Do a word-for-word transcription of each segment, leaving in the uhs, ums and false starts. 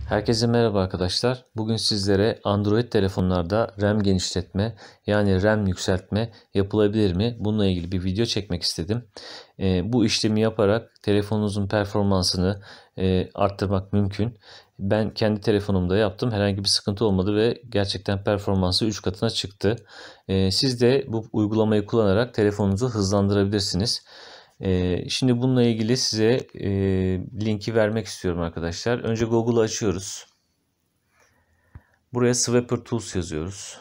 Herkese merhaba arkadaşlar. Bugün sizlere Android telefonlarda RAM genişletme yani RAM yükseltme yapılabilir mi? Bununla ilgili bir video çekmek istedim. E, bu işlemi yaparak telefonunuzun performansını e, arttırmak mümkün. Ben kendi telefonumda yaptım. Herhangi bir sıkıntı olmadı ve gerçekten performansı üç katına çıktı. E, siz de bu uygulamayı kullanarak telefonunuzu hızlandırabilirsiniz. Ee, şimdi bununla ilgili size e, linki vermek istiyorum arkadaşlar. Önce Google'ı açıyoruz. Buraya Swapper Tools yazıyoruz.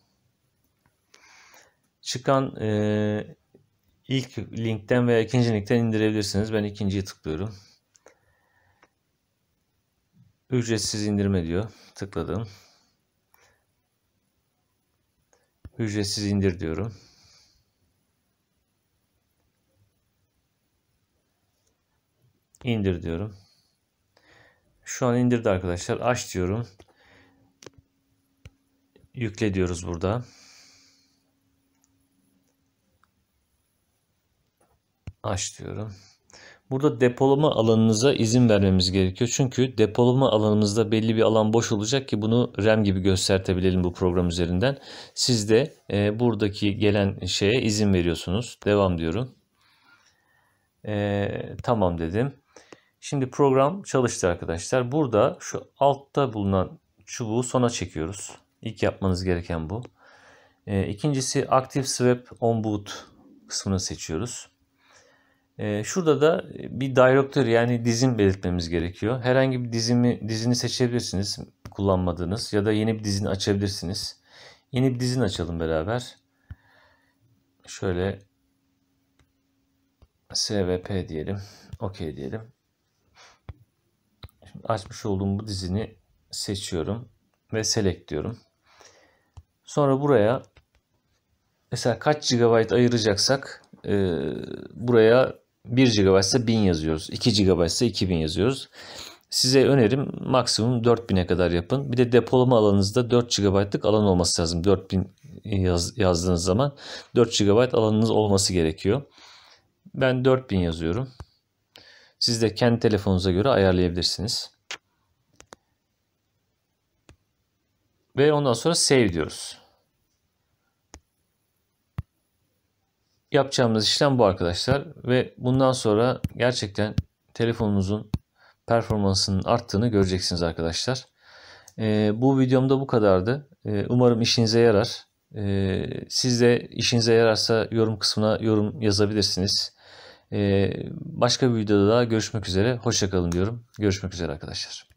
Çıkan e, ilk linkten veya ikinci linkten indirebilirsiniz. Ben ikinciyi tıklıyorum. Ücretsiz indirme diyor. Tıkladım. Ücretsiz indir diyorum. İndir diyorum. Şu an indirdi arkadaşlar. Aç diyorum. Yükle diyoruz burada. Aç diyorum. Burada depolama alanınıza izin vermemiz gerekiyor. Çünkü depolama alanımızda belli bir alan boş olacak ki bunu RAM gibi göstertebilelim bu program üzerinden. Siz de e, buradaki gelen şeye izin veriyorsunuz. Devam diyorum. E, tamam dedim. Şimdi program çalıştı arkadaşlar. Burada şu altta bulunan çubuğu sona çekiyoruz. İlk yapmanız gereken bu. E, ikincisi Active Swap on Boot kısmını seçiyoruz. Şurada da bir directory yani dizin belirtmemiz gerekiyor. Herhangi bir dizimi, dizini seçebilirsiniz kullanmadığınız ya da yeni bir dizini açabilirsiniz. Yeni bir dizini açalım beraber. Şöyle svp diyelim. OK diyelim. Şimdi açmış olduğum bu dizini seçiyorum ve select diyorum. Sonra buraya mesela kaç gigabayt ayıracaksak e, buraya bir gigabayt ise bin yazıyoruz. iki gigabayt ise iki bin yazıyoruz. Size önerim maksimum dört bine kadar yapın. Bir de depolama alanınızda dört gigabaytlık alan olması lazım. dört bin yaz, yazdığınız zaman dört gigabayt alanınız olması gerekiyor. Ben dört bin yazıyorum. Siz de kendi telefonunuza göre ayarlayabilirsiniz. Ve ondan sonra save diyoruz. Yapacağımız işlem bu arkadaşlar. Ve bundan sonra gerçekten telefonunuzun performansının arttığını göreceksiniz arkadaşlar. Ee, bu videomda bu kadardı. Ee, umarım işinize yarar. Ee, siz de işinize yararsa yorum kısmına yorum yazabilirsiniz. Ee, başka bir videoda daha görüşmek üzere. Hoşça kalın diyorum. Görüşmek üzere arkadaşlar.